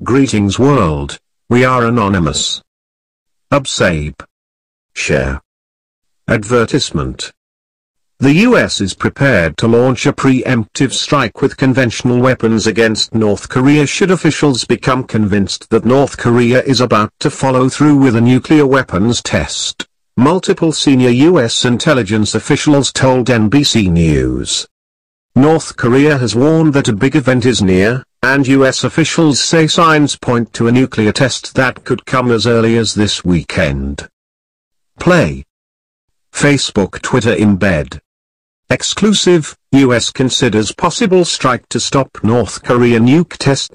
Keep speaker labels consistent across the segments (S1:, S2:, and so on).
S1: Greetings world, we are anonymous. Subscribe. Share. Advertisement. The US is prepared to launch a preemptive strike with conventional weapons against North Korea should officials become convinced that North Korea is about to follow through with a nuclear weapons test, multiple senior US intelligence officials told NBC News. North Korea has warned that a big event is near, and US officials say signs point to a nuclear test that could come as early as this weekend. Play. Facebook Twitter embed. Exclusive, US considers possible strike to stop North Korea nuke test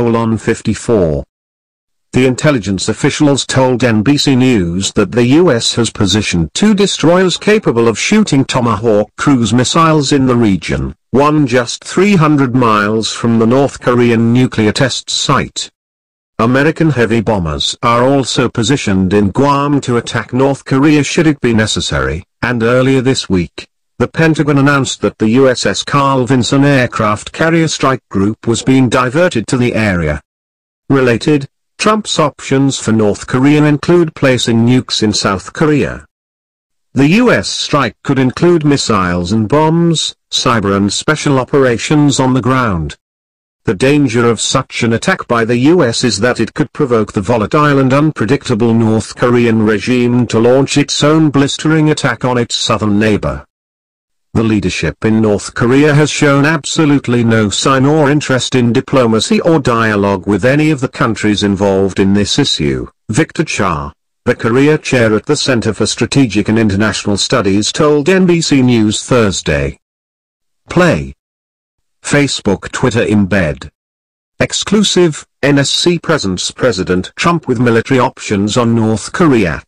S1: 2:54. The intelligence officials told NBC News that the US has positioned 2 destroyers capable of shooting Tomahawk cruise missiles in the region, one just 300 miles from the North Korean nuclear test site. American heavy bombers are also positioned in Guam to attack North Korea should it be necessary, and earlier this week, the Pentagon announced that the USS Carl Vinson aircraft carrier strike group was being diverted to the area. Related, Trump's options for North Korea include placing nukes in South Korea. The US strike could include missiles and bombs, cyber and special operations on the ground. The danger of such an attack by the US is that it could provoke the volatile and unpredictable North Korean regime to launch its own blistering attack on its southern neighbor. The leadership in North Korea has shown absolutely no sign or interest in diplomacy or dialogue with any of the countries involved in this issue, Victor Cha, the Korea chair at the Center for Strategic and International Studies told NBC News Thursday. Play. Facebook Twitter embed. Exclusive, NSC presents President Trump with military options on North Korea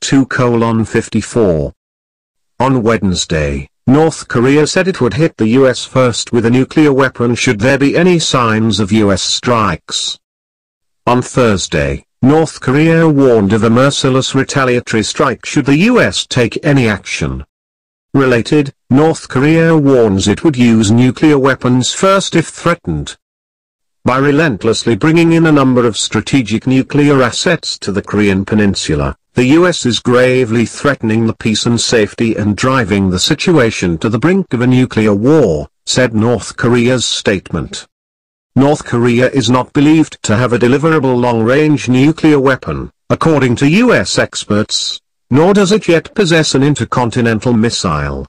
S1: 2:54. On Wednesday, North Korea said it would hit the US first with a nuclear weapon should there be any signs of US strikes. On Thursday, North Korea warned of a merciless retaliatory strike should the US take any action. Related, North Korea warns it would use nuclear weapons first if threatened. By relentlessly bringing in a number of strategic nuclear assets to the Korean peninsula, the US is gravely threatening the peace and safety and driving the situation to the brink of a nuclear war, said North Korea's statement. North Korea is not believed to have a deliverable long-range nuclear weapon, according to US experts, nor does it yet possess an intercontinental missile.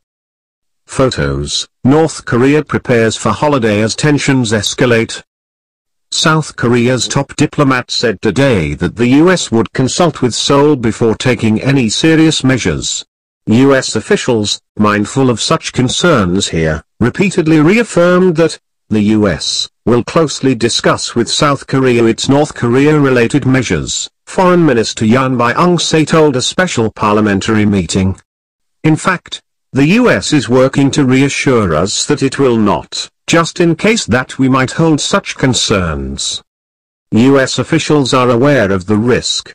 S1: Photos: North Korea prepares for holiday as tensions escalate. South Korea's top diplomat said today that the US would consult with Seoul before taking any serious measures. US officials, mindful of such concerns here, repeatedly reaffirmed that the US will closely discuss with South Korea its North Korea-related measures, Foreign Minister Yoon Byung-se told a special parliamentary meeting. In fact, the US is working to reassure us that it will not, just in case that we might hold such concerns. US officials are aware of the risk.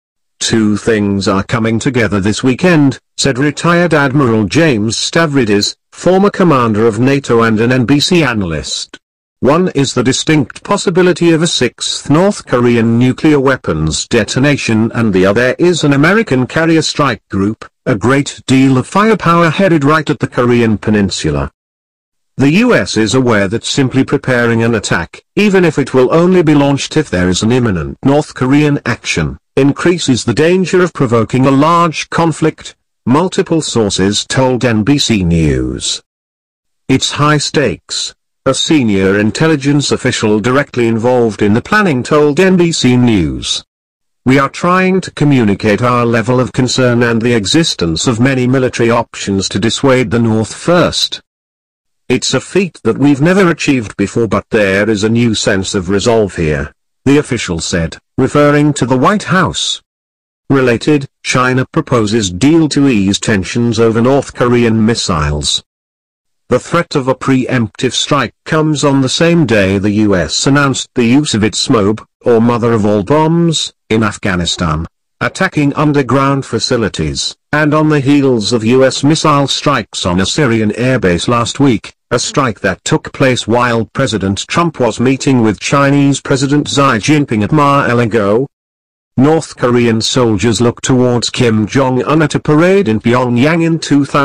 S1: 2 things are coming together this weekend, said retired Admiral James Stavridis, former commander of NATO and an NBC analyst. One is the distinct possibility of a 6th North Korean nuclear weapons detonation, and the other is an American carrier strike group, a great deal of firepower headed right at the Korean peninsula. The US is aware that simply preparing an attack, even if it will only be launched if there is an imminent North Korean action, increases the danger of provoking a large conflict, multiple sources told NBC News. It's high stakes, a senior intelligence official directly involved in the planning told NBC News. We are trying to communicate our level of concern and the existence of many military options to dissuade the North first. It's a feat that we've never achieved before, but there is a new sense of resolve here, the official said, referring to the White House. Related, China proposes deal to ease tensions over North Korean missiles. The threat of a preemptive strike comes on the same day the US announced the use of its MOB, or mother of all bombs, in Afghanistan. attacking underground facilities, and on the heels of US missile strikes on a Syrian airbase last week, a strike that took place while President Trump was meeting with Chinese President Xi Jinping at Mar-a-Lago. North Korean soldiers look towards Kim Jong-un at a parade in Pyongyang in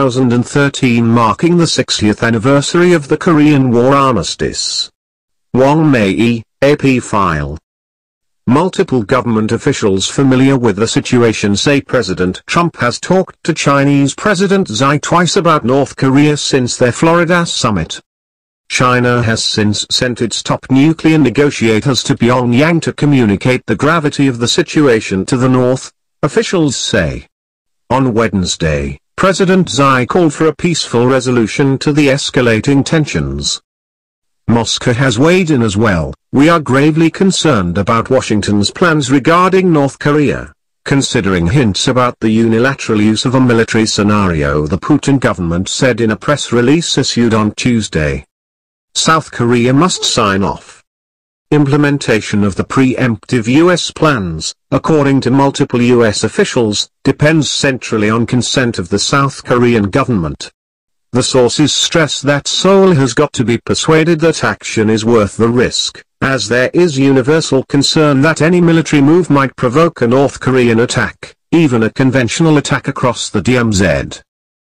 S1: 2013 marking the 60th anniversary of the Korean War armistice. Wang Mei, AP file. Multiple government officials familiar with the situation say President Trump has talked to Chinese President Xi twice about North Korea since their Florida summit. China has since sent its top nuclear negotiators to Pyongyang to communicate the gravity of the situation to the north, officials say. On Wednesday, President Xi called for a peaceful resolution to the escalating tensions. Moscow has weighed in as well. We are gravely concerned about Washington's plans regarding North Korea, considering hints about the unilateral use of a military scenario, the Putin government said in a press release issued on Tuesday. South Korea must sign off. Implementation of the preemptive U.S. plans, according to multiple U.S. officials, depends centrally on consent of the South Korean government. The sources stress that Seoul has got to be persuaded that action is worth the risk, as there is universal concern that any military move might provoke a North Korean attack, even a conventional attack across the DMZ.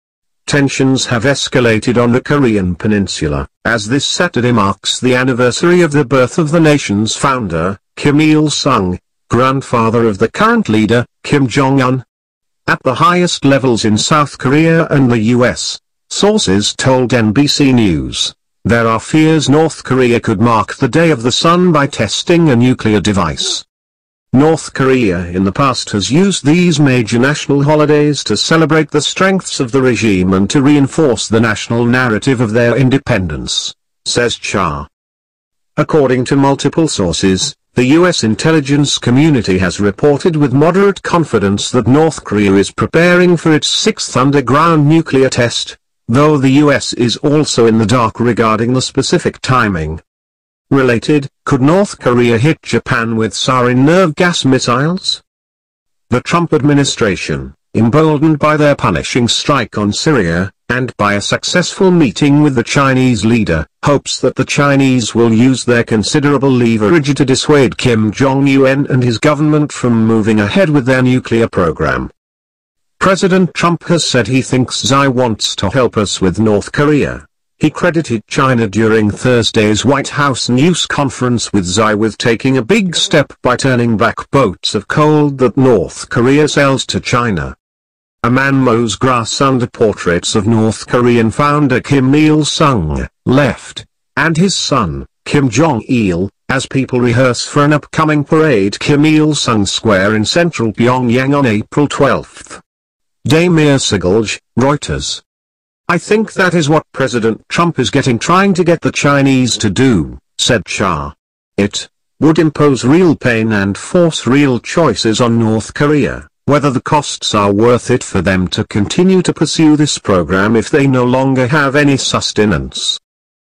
S1: Tensions have escalated on the Korean peninsula, as this Saturday marks the anniversary of the birth of the nation's founder, Kim Il-sung, grandfather of the current leader, Kim Jong-un. At the highest levels in South Korea and the U.S., sources told NBC News, there are fears North Korea could mark the Day of the Sun by testing a nuclear device. North Korea in the past has used these major national holidays to celebrate the strengths of the regime and to reinforce the national narrative of their independence, says Cha. According to multiple sources, the U.S. intelligence community has reported with moderate confidence that North Korea is preparing for its sixth underground nuclear test, though the U.S. is also in the dark regarding the specific timing. Related, could North Korea hit Japan with sarin nerve gas missiles? The Trump administration, emboldened by their punishing strike on Syria, and by a successful meeting with the Chinese leader, hopes that the Chinese will use their considerable leverage to dissuade Kim Jong-un and his government from moving ahead with their nuclear program. President Trump has said he thinks Xi wants to help us with North Korea. He credited China during Thursday's White House news conference with Xi with taking a big step by turning back boats of coal that North Korea sells to China. A man mows grass under portraits of North Korean founder Kim Il-sung, left, and his son, Kim Jong-il, as people rehearse for an upcoming parade Kim Il-sung Square in central Pyongyang on April 12. Damir Sigalj, Reuters. I think that is what President Trump is trying to get the Chinese to do, said Cha. It would impose real pain and force real choices on North Korea, whether the costs are worth it for them to continue to pursue this program if they no longer have any sustenance.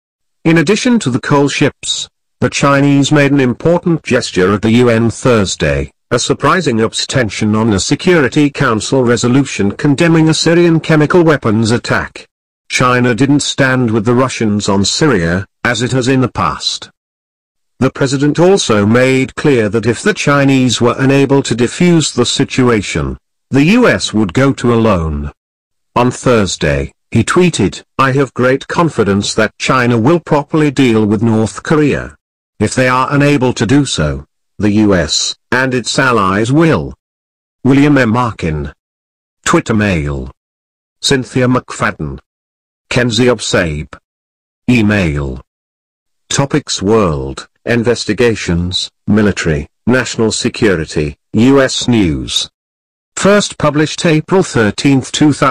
S1: In addition to the coal ships, the Chinese made an important gesture at the UN Thursday, a surprising abstention on a Security Council resolution condemning a Syrian chemical weapons attack. China didn't stand with the Russians on Syria, as it has in the past. The president also made clear that if the Chinese were unable to defuse the situation, the US would go to alone. On Thursday, he tweeted, "I have great confidence that China will properly deal with North Korea. If they are unable to do so, the US and its allies will." William M. Markin. Twitter mail. Cynthia McFadden. Kenzie Obsabe. Email. Topics: World, Investigations, Military, National Security, U.S. News. First published April 13,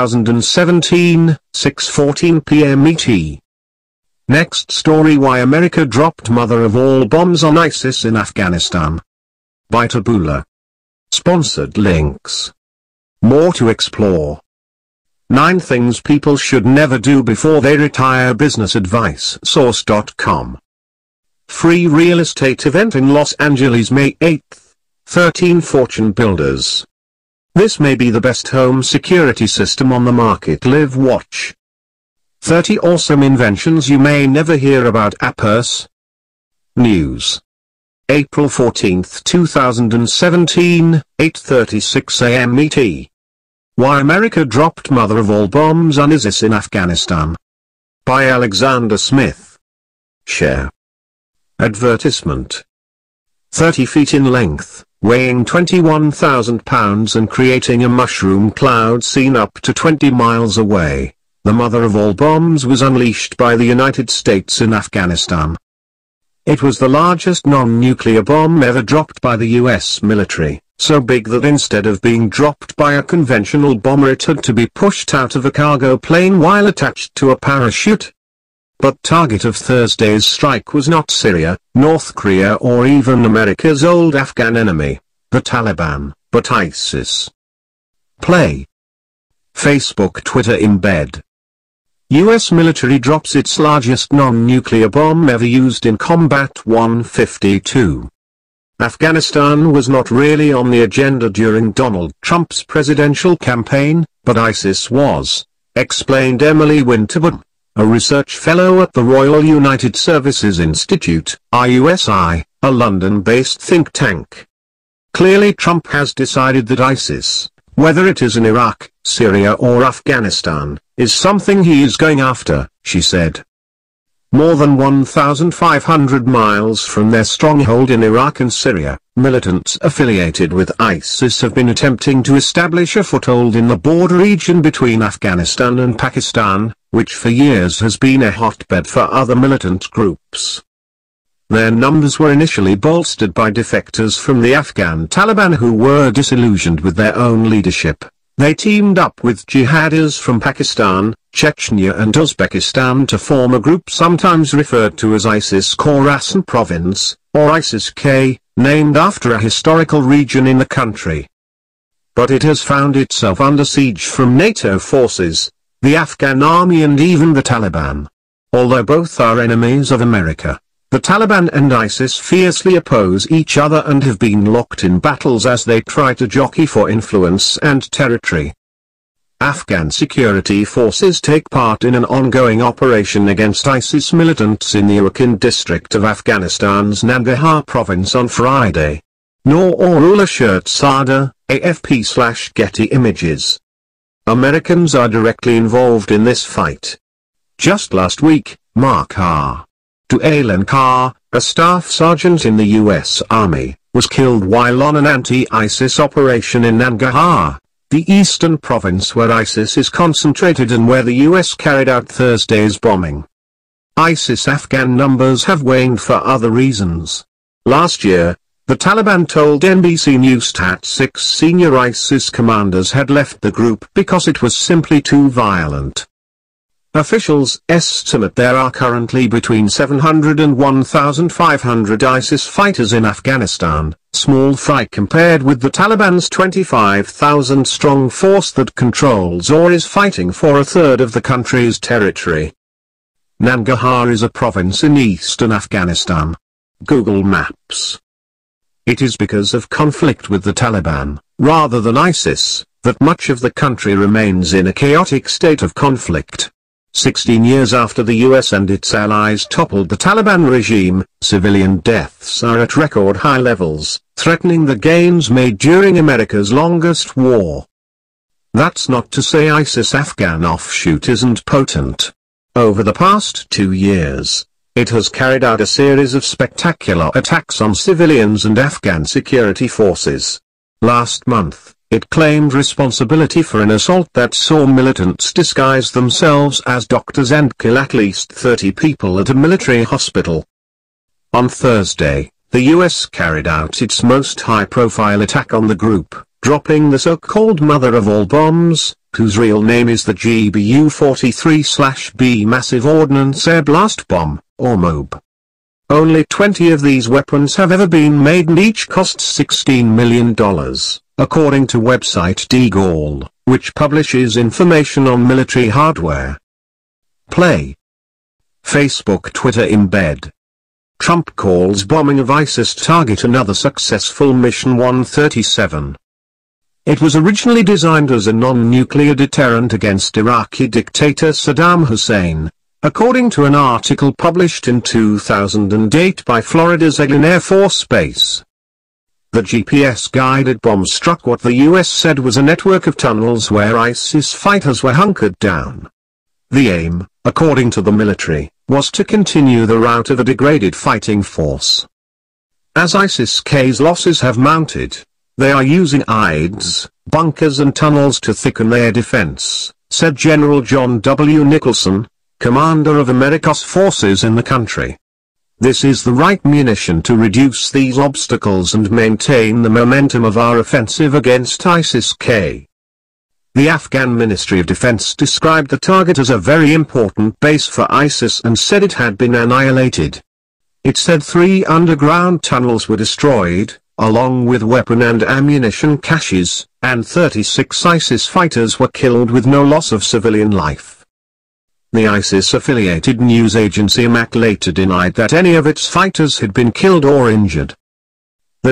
S1: 2017, 6:14 p.m. ET. Next story: Why America dropped mother of all bombs on ISIS in Afghanistan. By Taboola. Sponsored links. More to explore. 9 things people should never do before they retire. Business advice. Source.com. Free real estate event in Los Angeles May 8. 13 Fortune Builders. This may be the best home security system on the market. Live watch. 30 awesome inventions you may never hear about. Appers News. April 14, 2017, 8:36 a.m. ET. Why America dropped mother of all bombs on ISIS in Afghanistan. By Alexander Smith. Share. Advertisement. 30 feet in length, weighing 21,000 pounds and creating a mushroom cloud seen up to 20 miles away, the mother of all bombs was unleashed by the United States in Afghanistan. It was the largest non-nuclear bomb ever dropped by the US military, so big that instead of being dropped by a conventional bomber it had to be pushed out of a cargo plane while attached to a parachute. But target of Thursday's strike was not Syria, North Korea or even America's old Afghan enemy, the Taliban, but ISIS. Play. Facebook Twitter embed. US military drops its largest non-nuclear bomb ever used in combat. 152. Afghanistan was not really on the agenda during Donald Trump's presidential campaign, but ISIS was, explained Emily Winterbottom, a research fellow at the Royal United Services Institute, RUSI, a London-based think tank. Clearly Trump has decided that ISIS, whether it is in Iraq, Syria or Afghanistan, is something he is going after, she said. More than 1,500 miles from their stronghold in Iraq and Syria, militants affiliated with ISIS have been attempting to establish a foothold in the border region between Afghanistan and Pakistan, which for years has been a hotbed for other militant groups. Their numbers were initially bolstered by defectors from the Afghan Taliban who were disillusioned with their own leadership. They teamed up with jihadis from Pakistan, Chechnya and Uzbekistan to form a group sometimes referred to as ISIS Khorasan Province, or ISIS-K, named after a historical region in the country. But it has found itself under siege from NATO forces, the Afghan army and even the Taliban. Although both are enemies of America, the Taliban and ISIS fiercely oppose each other and have been locked in battles as they try to jockey for influence and territory. Afghan security forces take part in an ongoing operation against ISIS militants in the Arakan district of Afghanistan's Nangarhar province on Friday. Noor Ullah Sada, AFP/Getty Images. Americans are directly involved in this fight. Just last week, Mark R. Dualen Carr, a staff sergeant in the U.S. Army, was killed while on an anti-ISIS operation in Nangarhar, the eastern province where ISIS is concentrated and where the U.S. carried out Thursday's bombing. ISIS Afghan numbers have waned for other reasons. Last year, the Taliban told NBC News that 6 senior ISIS commanders had left the group because it was simply too violent. Officials estimate there are currently between 700 and 1,500 ISIS fighters in Afghanistan, small fry compared with the Taliban's 25,000-strong force that controls or is fighting for a third of the country's territory. Nangarhar is a province in eastern Afghanistan. Google Maps. It is because of conflict with the Taliban, rather than ISIS, that much of the country remains in a chaotic state of conflict. 16 years after the US and its allies toppled the Taliban regime, civilian deaths are at record high levels, threatening the gains made during America's longest war. That's not to say ISIS Afghan offshoot isn't potent. Over the past 2 years, it has carried out a series of spectacular attacks on civilians and Afghan security forces. Last month, it claimed responsibility for an assault that saw militants disguise themselves as doctors and kill at least 30 people at a military hospital. On Thursday, the US carried out its most high-profile attack on the group, dropping the so-called mother of all bombs, whose real name is the GBU-43/B Massive Ordnance Air Blast Bomb, or MOB. Only 20 of these weapons have ever been made and each cost $16 million. According to website DGAL, which publishes information on military hardware. Play. Facebook Twitter embed. Trump calls bombing of ISIS target another successful mission. 137. It was originally designed as a non-nuclear deterrent against Iraqi dictator Saddam Hussein, according to an article published in 2008 by Florida's Eglin Air Force Base. The GPS-guided bomb struck what the US said was a network of tunnels where ISIS fighters were hunkered down. The aim, according to the military, was to continue the rout of a degraded fighting force. As ISIS-K's losses have mounted, they are using IEDs, bunkers and tunnels to thicken their defense, said General John W. Nicholson, commander of America's forces in the country. This is the right munition to reduce these obstacles and maintain the momentum of our offensive against ISIS-K. The Afghan Ministry of Defense described the target as a very important base for ISIS and said it had been annihilated. It said 3 underground tunnels were destroyed, along with weapon and ammunition caches, and 36 ISIS fighters were killed with no loss of civilian life. The ISIS-affiliated news agency Amaq later denied that any of its fighters had been killed or injured. The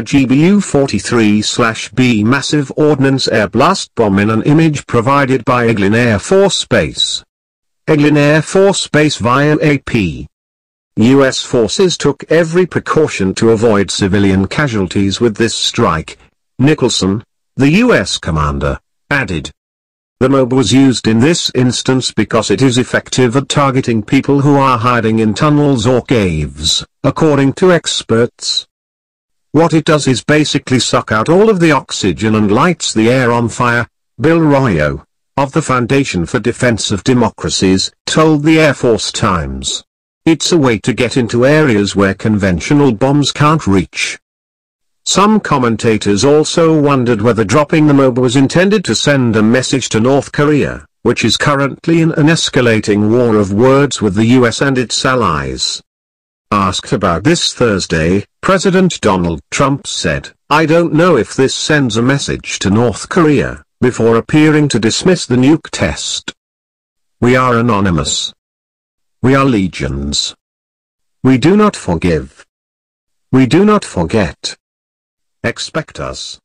S1: GBU-43/B massive ordnance air blast bomb in an image provided by Eglin Air Force Base. Eglin Air Force Base via AP. U.S. forces took every precaution to avoid civilian casualties with this strike, Nicholson, the U.S. commander, added. The MOB was used in this instance because it is effective at targeting people who are hiding in tunnels or caves, according to experts. What it does is basically suck out all of the oxygen and lights the air on fire, Bill Royo, of the Foundation for Defense of Democracies, told the Air Force Times. It's a way to get into areas where conventional bombs can't reach. Some commentators also wondered whether dropping the MOB was intended to send a message to North Korea, which is currently in an escalating war of words with the US and its allies. Asked about this Thursday, President Donald Trump said, "I don't know if this sends a message to North Korea," before appearing to dismiss the nuke test. We are anonymous. We are legions. We do not forgive. We do not forget. Expect us.